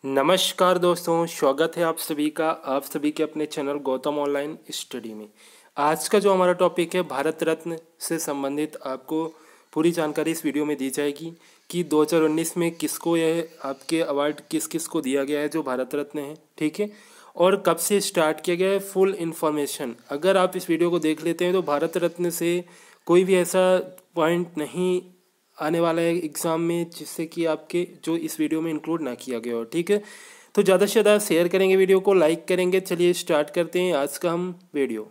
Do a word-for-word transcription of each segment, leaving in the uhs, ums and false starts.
नमस्कार दोस्तों, स्वागत है आप सभी का आप सभी के अपने चैनल गौतम ऑनलाइन स्टडी में। आज का जो हमारा टॉपिक है भारत रत्न से संबंधित आपको पूरी जानकारी इस वीडियो में दी जाएगी कि दो हज़ार उन्नीस में किसको यह आपके अवार्ड किस किस को दिया गया है जो भारत रत्न है, ठीक है, और कब से स्टार्ट किया गया है, फुल इन्फॉर्मेशन अगर आप इस वीडियो को देख लेते हैं तो भारत रत्न से कोई भी ऐसा पॉइंट नहीं आने वाला है एग्ज़ाम में जिससे कि आपके जो इस वीडियो में इंक्लूड ना किया गया हो, ठीक है। तो ज़्यादा से ज़्यादा शेयर करेंगे, वीडियो को लाइक करेंगे। चलिए स्टार्ट करते हैं आज का हम वीडियो।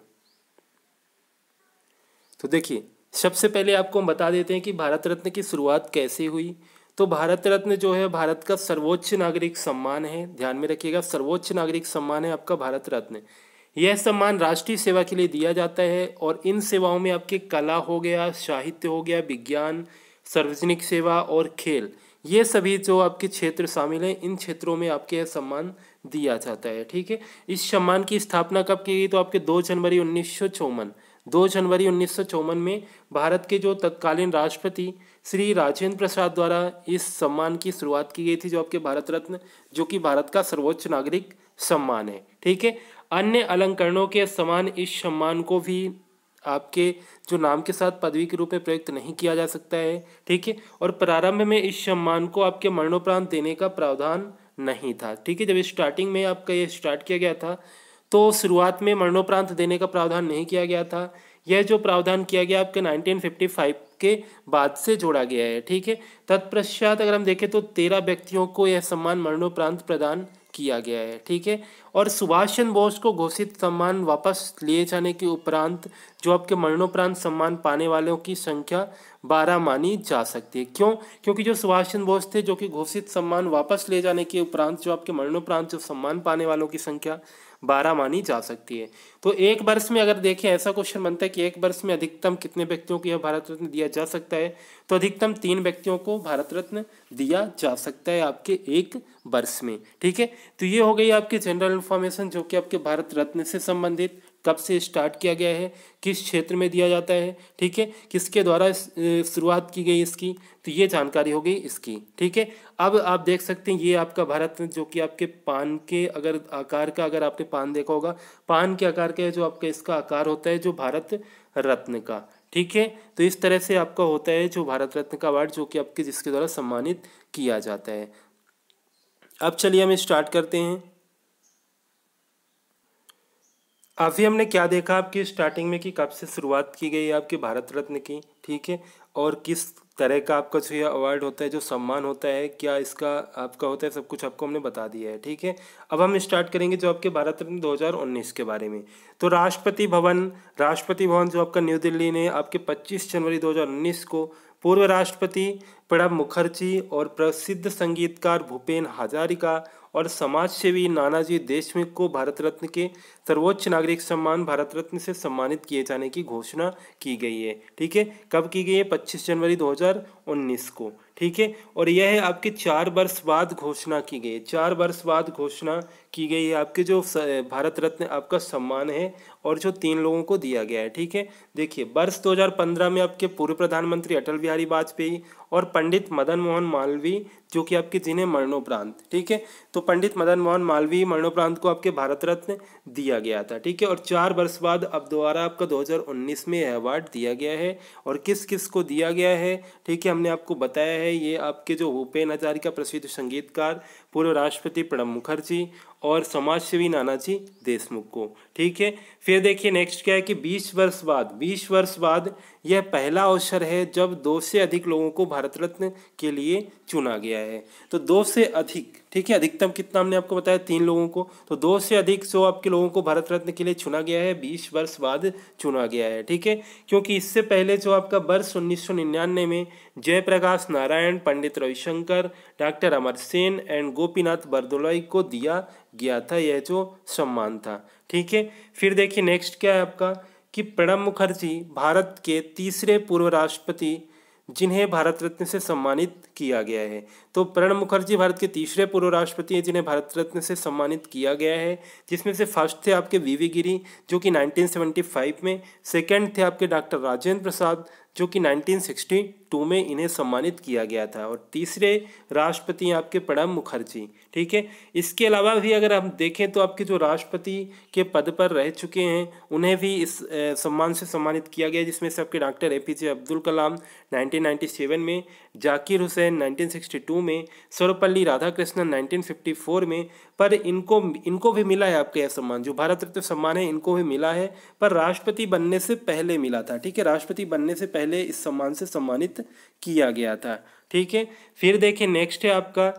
तो देखिए, सबसे पहले आपको हम बता देते हैं कि भारत रत्न की शुरुआत कैसे हुई। तो भारत रत्न जो है भारत का सर्वोच्च नागरिक सम्मान है, ध्यान में रखिएगा, सर्वोच्च नागरिक सम्मान है आपका भारत रत्न। यह सम्मान राष्ट्रीय सेवा के लिए दिया जाता है और इन सेवाओं में आपके कला हो गया, साहित्य हो गया, विज्ञान, सार्वजनिक सेवा और खेल, ये सभी जो आपके क्षेत्र शामिल हैं, इन क्षेत्रों में आपके यह सम्मान दिया जाता है, ठीक है। इस सम्मान की स्थापना कब की गई? तो आपके दो जनवरी उन्नीस सौ चौवन दो जनवरी उन्नीस सौ चौवन में भारत के जो तत्कालीन राष्ट्रपति श्री राजेंद्र प्रसाद द्वारा इस सम्मान की शुरुआत की गई थी, जो आपके भारत रत्न, जो कि भारत का सर्वोच्च नागरिक सम्मान है, ठीक है। अन्य अलंकरणों के समान इस सम्मान को भी आपके जो नाम के साथ पदवी के रूप में प्रयुक्त नहीं किया जा सकता है, ठीक है। और प्रारंभ में इस सम्मान को आपके मरणोपरांत देने का प्रावधान नहीं था, ठीक है। जब स्टार्टिंग में आपका ये स्टार्ट किया गया था तो शुरुआत में मरणोपरांत देने का प्रावधान नहीं किया गया था। यह जो प्रावधान किया गया आपके नाइनटीन फिफ्टी फाइव के बाद से जोड़ा गया है, ठीक है। तत्पश्चात अगर हम देखें तो तेरह व्यक्तियों को यह सम्मान मरणोपरांत प्रदान किया गया है, ठीक है। और सुभाष चंद्र बोस को घोषित सम्मान वापस लिए जाने के उपरांत जो आपके मरणोपरांत सम्मान पाने वालों की संख्या बारह मानी जा सकती है। क्यों? क्योंकि जो सुभाष चंद्र बोस थे, जो कि घोषित सम्मान वापस ले जाने के उपरांत जो आपके मरणोपरांत जो सम्मान पाने वालों की संख्या बारह मानी जा सकती है। तो एक वर्ष में अगर देखें, ऐसा क्वेश्चन बनता है कि एक वर्ष में अधिकतम कितने व्यक्तियों को यह भारत रत्न दिया जा सकता है, तो अधिकतम तीन व्यक्तियों को भारत रत्न दिया जा सकता है आपके एक वर्ष में, ठीक है। तो ये हो गई आपकी जनरल इन्फॉर्मेशन जो कि आपके भारत रत्न से संबंधित, कब से स्टार्ट किया गया है, किस क्षेत्र में दिया जाता है, ठीक है, किसके द्वारा शुरुआत की गई इसकी, तो ये जानकारी हो गई इसकी, ठीक है। अब आप देख सकते हैं ये आपका भारत रत्न जो कि आपके पान के अगर आकार का, अगर आपने पान देखा होगा, पान के आकार का जो आपका इसका आकार होता है जो भारत रत्न का, ठीक है। तो इस तरह से आपका होता है जो भारत रत्न का अवार्ड जो कि आपके जिसके द्वारा सम्मानित किया जाता है। अब चलिए हम स्टार्ट करते हैं। अभी हमने क्या देखा आपकी स्टार्टिंग में कि कब से शुरुआत की गई है आपके भारत रत्न की, ठीक है, और किस तरह का आपका जो ये अवार्ड होता है, जो सम्मान होता है, क्या इसका आपका होता है, सब कुछ आपको हमने बता दिया है, ठीक है। अब हम स्टार्ट करेंगे जो आपके भारत रत्न दो हज़ार उन्नीस के बारे में। तो राष्ट्रपति भवन राष्ट्रपति भवन जो आपका न्यू दिल्ली ने आपके पच्चीस जनवरी दो हज़ार उन्नीस को पूर्व राष्ट्रपति प्रणब मुखर्जी और प्रसिद्ध संगीतकार भूपेन हजारिका और समाजसेवी नानाजी देशमुख को भारत रत्न के सर्वोच्च नागरिक सम्मान भारत रत्न से सम्मानित किए जाने की घोषणा की गई है, ठीक है। कब की गई है? पच्चीस जनवरी दो हज़ार उन्नीस को, ठीक है। और यह है आपके चार वर्ष बाद घोषणा की गई है, चार वर्ष बाद घोषणा की गई है आपके जो भारत रत्न आपका सम्मान है और जो तीन लोगों को दिया गया है, ठीक है। देखिए, वर्ष दो हज़ार पंद्रह में आपके पूर्व प्रधानमंत्री अटल बिहारी वाजपेयी और पंडित मदन मोहन मालवीय जो कि आपके जिन्हें मरणोपरांत, ठीक है, तो पंडित मदन मोहन मालवीय मरणोपरांत को आपके भारत रत्न दिया गया था, ठीक है। और चार वर्ष बाद अब दोबारा आपका दो हज़ार उन्नीस में यह अवार्ड दिया गया है और किस किस को दिया गया है, ठीक है, हमने आपको बताया है। ये आपके जो भूपेन हजारिका प्रसिद्ध संगीतकार, पूर्व राष्ट्रपति प्रणब मुखर्जी और समाजसेवी नानाजी देशमुख को, ठीक है। फिर देखिए नेक्स्ट क्या है कि बीस वर्ष बाद बीस वर्ष बाद यह पहला अवसर है जब दो से अधिक लोगों को भारत रत्न के लिए चुना गया है। तो दो से अधिक, ठीक है, अधिकतम कितना हमने आपको बताया, तीन लोगों को, तो दो से अधिक जो आपके लोगों को भारत रत्न के लिए चुना गया है, बीस वर्ष बाद चुना गया है, ठीक है। क्योंकि इससे पहले जो आपका वर्ष उन्नीस सौ निन्यानवे में जयप्रकाश नारायण, पंडित रविशंकर, डॉक्टर अमर सेन एंड गोपीनाथ बरदोलाई को दिया गया था यह जो सम्मान था, ठीक है। फिर देखिए नेक्स्ट क्या है आपका कि प्रणब मुखर्जी भारत के तीसरे पूर्व राष्ट्रपति जिन्हें भारत रत्न से सम्मानित किया गया है। तो प्रणब मुखर्जी भारत के तीसरे पूर्व राष्ट्रपति हैं जिन्हें भारत रत्न से सम्मानित किया गया है, जिसमें से फर्स्ट थे आपके वी वी गिरी जो कि नाइनटीन सेवेंटी फाइव में, सेकंड थे आपके डॉक्टर राजेंद्र प्रसाद जो कि नाइनटीन सिक्सटी टू में इन्हें सम्मानित किया गया था, और तीसरे राष्ट्रपति हैं आपके प्रणब मुखर्जी। ठीक है, इसके अलावा भी अगर हम देखें तो आपके जो राष्ट्रपति के पद पर रह चुके हैं उन्हें भी इस सम्मान से सम्मानित किया गया, जिसमें से आपके doctor A P J Abdul Kalam nineteen ninety seven में, Zakir Hussain nineteen sixty two में, Sarvepalli Radhakrishnan nineteen fifty four में। पर इनको इनको भी मिला है आपका यह सम्मान, जो भारत रत्न सम्मान है इनको भी मिला है, पर राष्ट्रपति बनने से पहले मिला था। ठीक है, राष्ट्रपति बनने से पहले इस सम्मान से सम्मानित किया गया था। ठीक है, फिर देखिए नेक्स्ट है आपका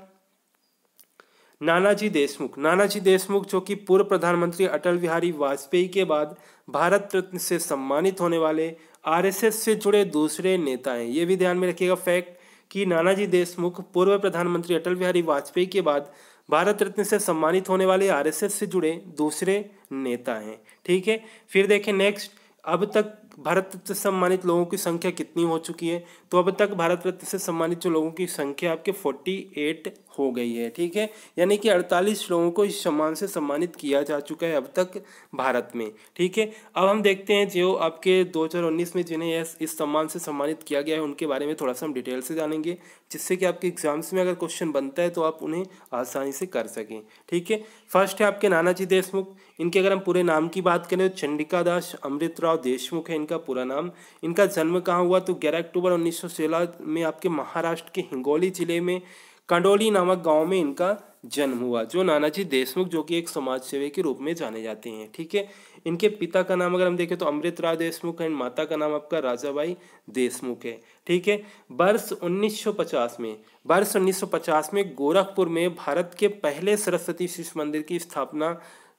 नानाजी देशमुख। नानाजी देशमुख जो कि पूर्व प्रधानमंत्री अटल बिहारी वाजपेयी के बाद भारत रत्न से सम्मानित होने वाले आर एस एस से जुड़े दूसरे नेता हैं। ये भी ध्यान में रखिएगा फैक्ट कि नानाजी देशमुख पूर्व प्रधानमंत्री अटल बिहारी वाजपेयी के बाद भारत रत्न से सम्मानित होने वाले आर एस एस से जुड़े दूसरे नेता हैं। ठीक है, फिर देखें नेक्स्ट, अब तक भारत रत्न से सम्मानित लोगों की संख्या कितनी हो चुकी है, तो अब तक भारत रत्न से सम्मानित जो लोगों की संख्या आपके अड़तालीस हो गई है। ठीक है, यानी कि अड़तालीस लोगों को इस सम्मान से सम्मानित किया जा चुका है अब तक भारत में। ठीक है, अब हम देखते हैं जो आपके दो हज़ार उन्नीस में जिन्हें इस सम्मान से सम्मानित किया गया है उनके बारे में थोड़ा सा हम डिटेल से जानेंगे, जिससे कि आपके एग्जाम्स में अगर क्वेश्चन बनता है तो आप उन्हें आसानी से कर सकें। ठीक है, फर्स्ट है आपके नानाजी देशमुख। इनके अगर हम पूरे नाम की बात करें तो चंडिका दास अमृतराव देशमुख है इनका पूरा नाम। इनका जन्म कहाँ हुआ, तो ग्यारह अक्टूबर उन्नीस सौ सोलह में आपके महाराष्ट्र के हिंगोली जिले में कंडोली नामक गांव में इनका जन्म हुआ। जो नानाजी देशमुख जो कि एक समाज सेवी के रूप में जाने जाते हैं। ठीक है, इनके पिता का नाम अगर हम देखें तो अमृतराव देशमुख है, माता का नाम आपका राजाबाई देशमुख है। ठीक है, वर्ष उन्नीस सौ पचास में वर्ष उन्नीस सौ पचास में गोरखपुर में भारत के पहले सरस्वती शिशु मंदिर की स्थापना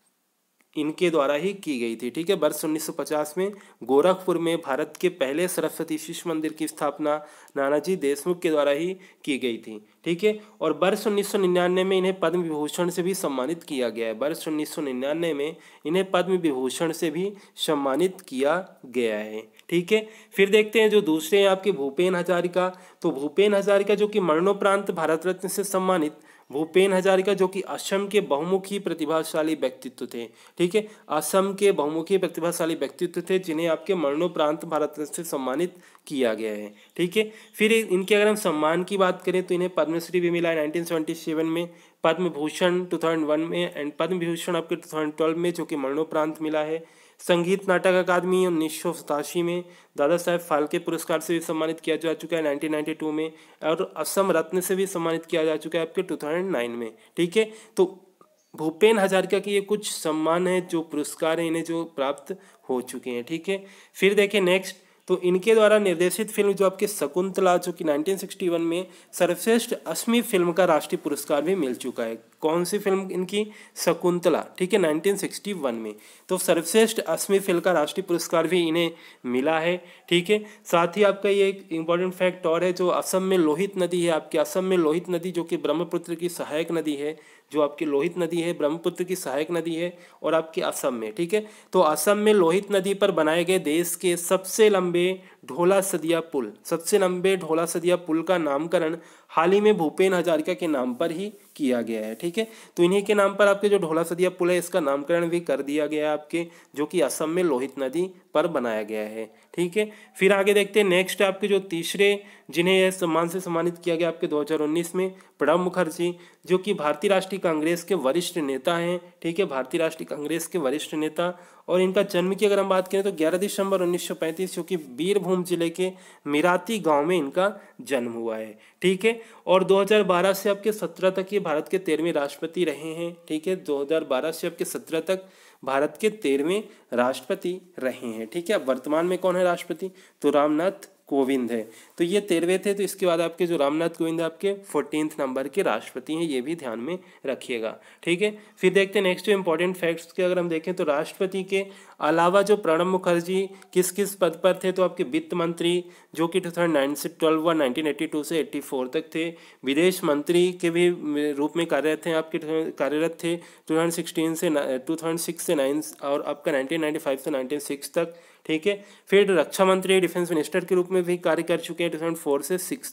इनके द्वारा ही की गई थी। ठीक है, वर्ष उन्नीस सौ पचास में गोरखपुर में भारत के पहले सरस्वती शिशु मंदिर की स्थापना नानाजी देशमुख के द्वारा ही की गई थी। ठीक है, और वर्ष उन्नीस सौ निन्यानवे में इन्हें पद्म विभूषण से भी सम्मानित किया गया है। वर्ष उन्नीस सौ निन्यानवे में इन्हें पद्म विभूषण से भी सम्मानित किया गया है। ठीक है, फिर देखते हैं जो दूसरे हैं आपके भूपेन हजारिका। तो भूपेन हजारिका जो कि मरणोपरांत भारत रत्न से सम्मानित भूपेन हजारिका जो कि असम के बहुमुखी प्रतिभाशाली व्यक्तित्व थे। ठीक है, असम के बहुमुखी प्रतिभाशाली व्यक्तित्व थे जिन्हें आपके मरणोपरांत भारत रत्न से सम्मानित किया गया है। ठीक है, फिर इनके अगर हम सम्मान की बात करें तो इन्हें पद्मश्री भी मिला है नाइनटीन सेवेंटी सेवन में, Padma Bhushan two thousand one में एंड पद्म विभूषण आपके टू थाउजेंड ट्वेल्व में जो कि मरणोपरांत मिला है। संगीत नाटक अकादमी उन्नीस सौ सतासी में, दादा साहेब फाल्के पुरस्कार से भी सम्मानित किया जा चुका है नाइनटीन नाइंटी टू में, और असम रत्न से भी सम्मानित किया जा चुका है आपके टू थाउजेंड नाइन में। ठीक है, तो भूपेन हजारिका के ये कुछ सम्मान है जो पुरस्कार हैं इन्हें जो प्राप्त हो चुके हैं। ठीक है, फिर देखें नेक्स्ट, तो इनके द्वारा निर्देशित फिल्म जो आपके शकुंतला जो कि नाइनटीन सिक्सटी वन में सर्वश्रेष्ठ असमी फिल्म का राष्ट्रीय पुरस्कार भी मिल चुका है। कौन सी फिल्म इनकी, शकुंतला। ठीक है, नाइनटीन सिक्सटी वन में, तो सर्वश्रेष्ठ असमी फिल्म का राष्ट्रीय पुरस्कार भी इन्हें मिला है। ठीक है, साथ ही आपका ये एक इम्पॉर्टेंट फैक्ट और है, जो असम में लोहित नदी है आपके, असम में लोहित नदी जो कि ब्रह्मपुत्र की सहायक नदी है, जो आपकी लोहित नदी है ब्रह्मपुत्र की सहायक नदी है और आपके असम में। ठीक है, तो असम में लोहित नदी पर बनाए गए देश के सबसे लंबे ढोला सदिया पुल सबसे लंबे ढोला सदिया पुल का नामकरण हाल ही में भूपेन हजारिका के नाम पर ही किया गया है। ठीक है, तो इन्हीं के नाम पर आपके जो ढोला सदिया पुल है इसका नामकरण भी कर दिया गया है आपके, जो कि असम में लोहित नदी पर बनाया गया है। ठीक है, फिर आगे देखते हैं नेक्स्ट आपके जो तीसरे जिन्हें यह सम्मान से सम्मानित किया गया आपके दो हज़ार उन्नीस में, प्रणब मुखर्जी जो कि भारतीय राष्ट्रीय कांग्रेस के वरिष्ठ नेता हैं। ठीक है, भारतीय राष्ट्रीय कांग्रेस के वरिष्ठ नेता, और इनका जन्म की अगर हम बात करें तो ग्यारह दिसंबर उन्नीस सौ पैंतीस जो कि बीरभूम जिले के मिराती गांव में इनका जन्म हुआ है। ठीक है, और दो हज़ार बारह से आपके सत्रह तक ये भारत के तेरहवें राष्ट्रपति रहे हैं। ठीक है, दो हज़ार बारह से आपके सत्रह तक भारत के तेरहवें राष्ट्रपति रहे हैं। ठीक है, अब वर्तमान में कौन है राष्ट्रपति, तो रामनाथ कोविंद है। तो ये तेरहवें थे, तो इसके बाद आपके जो रामनाथ कोविंद आपके फोर्टीन्थ नंबर के राष्ट्रपति हैं, ये भी ध्यान में रखिएगा। ठीक है, फिर देखते हैं नेक्स्ट जो इंपॉर्टेंट फैक्ट्स के अगर हम देखें तो राष्ट्रपति के अलावा जो प्रणब मुखर्जी किस किस पद पर थे, तो आपके वित्त मंत्री जो कि टू थाउजेंड नाइन से ट्वेल्व व नाइनटीन एटी टू से एटी फोर तक थे, विदेश मंत्री के भी रूप में कार्यरत थे आपके कार्यरत थे टू थाउजेंड सिक्सटीन से टू थाउजेंड सिक्स से नाइन और आपका नाइनटीन नाइन्टी फाइव से नाइनटीन सिक्स तक। ठीक है, फिर रक्षा मंत्री डिफेंस मिनिस्टर के रूप में भी कार्य कर चुके हैं टू थाउजेंड फोर से सिक्स तक।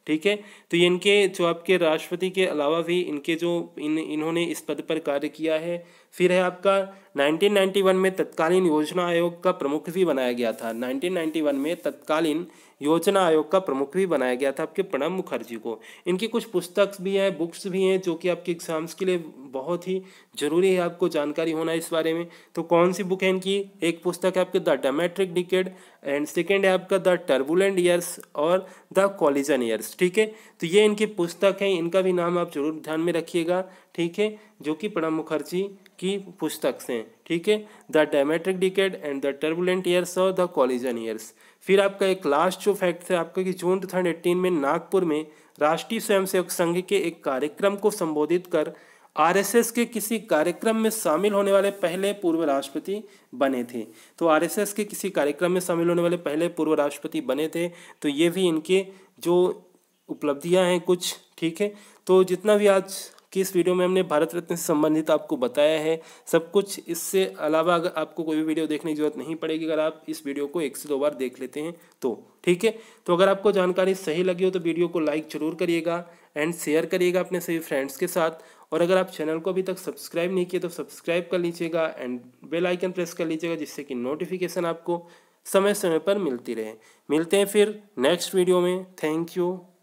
ठीक है। तो ये इनके जो आपके राष्ट्रपति के अलावा भी इनके जो इन इन्होंने इस पद पर कार्य किया है। फिर है आपका नाइनटीन नाइंटी वन में तत्कालीन योजना आयोग का प्रमुख भी बनाया गया था। नाइनटीन नाइंटी वन में तत्कालीन योजना आयोग का प्रमुख भी बनाया गया था आपके प्रणब मुखर्जी को। इनकी कुछ पुस्तक भी हैं, बुक्स भी हैं, जो कि आपके एग्जाम्स के लिए बहुत ही जरूरी है आपको जानकारी होना इस बारे में। तो कौन सी बुक है इनकी? एक पुस्तक है आपके the dramatic decade, and second है आपका द टर्बुलेंट ईयर्स और द कॉलिजन ईयर्स। ठीक है, तो ये इनकी पुस्तक है, इनका भी नाम आप जरूर ध्यान में रखिएगा। ठीक है, जो कि प्रणब मुखर्जी की पुस्तक से। ठीक है, the dramatic decade and the turbulent years और द कॉलिजन ईयर्स। फिर आपका एक लास्ट जो फैक्ट है आपका कि जून टू थाउजेंड एटीन में नागपुर में राष्ट्रीय स्वयंसेवक संघ के एक कार्यक्रम को संबोधित कर आरएसएस के किसी कार्यक्रम में शामिल होने वाले पहले पूर्व राष्ट्रपति बने थे। तो आरएसएस के किसी कार्यक्रम में शामिल होने वाले पहले पूर्व राष्ट्रपति बने थे। तो ये भी इनके जो उपलब्धियां हैं कुछ। ठीक है, तो जितना भी आज की इस वीडियो में हमने भारत रत्न से संबंधित आपको बताया है सब कुछ, इससे अलावा अगर आपको कोई भी वीडियो देखने की जरूरत नहीं पड़ेगी अगर आप इस वीडियो को एक से दो बार देख लेते हैं तो। ठीक है, तो अगर आपको जानकारी सही लगी हो तो वीडियो को लाइक जरूर करिएगा एंड शेयर करिएगा अपने सभी फ्रेंड्स के साथ। और अगर आप चैनल को अभी तक सब्सक्राइब नहीं किए तो सब्सक्राइब कर लीजिएगा एंड बेल आइकन प्रेस कर लीजिएगा, जिससे कि नोटिफिकेशन आपको समय समय पर मिलती रहे। मिलते हैं फिर नेक्स्ट वीडियो में। Thank you.